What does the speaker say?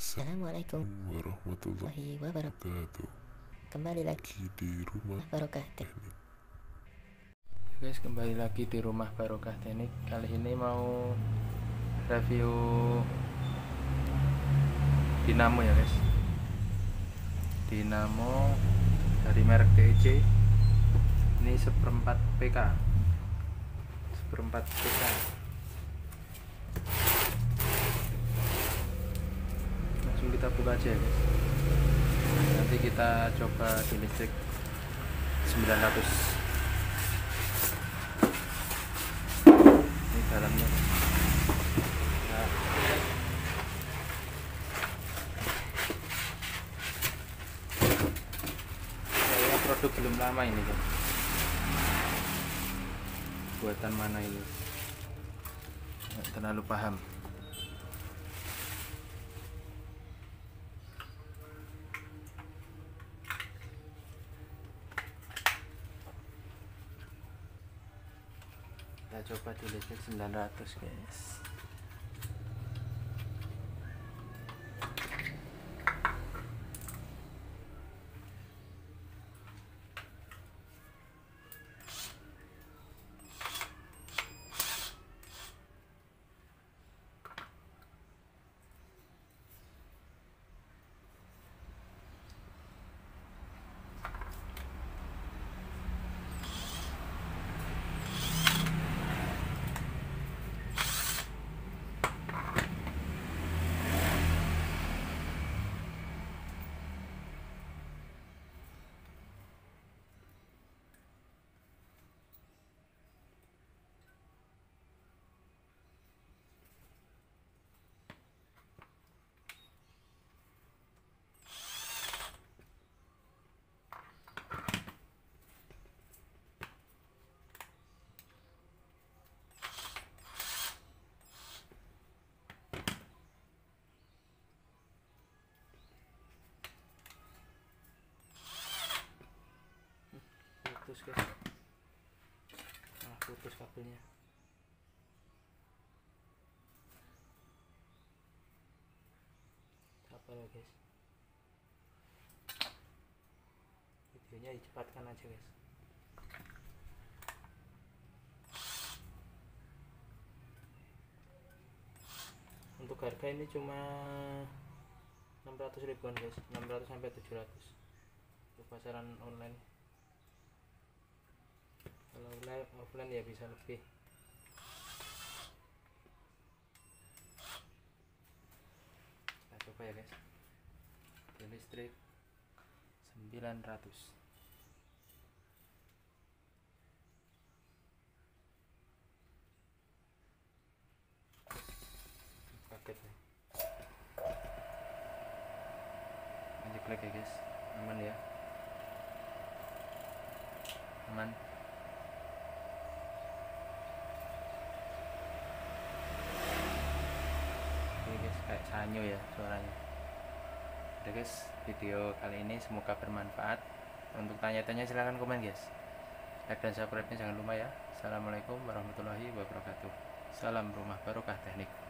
Assalamualaikum warahmatullahi wabarakatuh. Kembali lagi di Rumah Barokah Teknik. Guys, kembali lagi di Rumah Barokah Teknik. Kali ini mau review dinamo ya guys. Dinamo dari merek TEC. Ini 1/4 PK. 1/4 PK. Langsung kita buka aja ya guys. Nanti kita coba di listrik 900. Ini dalamnya. Nah, kayaknya produk belum lama ini kan. Buatan mana ini? Nggak terlalu paham. Kita coba di listrik 900 guys. Putus guys, putus kabelnya. Apa ya guys, videonya dicepatkan aja guys. Untuk harga ini cuma 600 ribuan guys, 600 sampai 700 untuk pasaran online. Kalau offline ya bisa lebih. Kita coba ya guys. Di listrik 900. Paket nih. Lanjut lagi ya guys. Aman ya. Aman. Kayak sanyo ya suaranya. Udah guys, video kali ini semoga bermanfaat. Untuk tanya-tanya silahkan komen guys. Like dan subscribe nya jangan lupa ya. Assalamualaikum warahmatullahi wabarakatuh. Salam Rumah Barokah Teknik.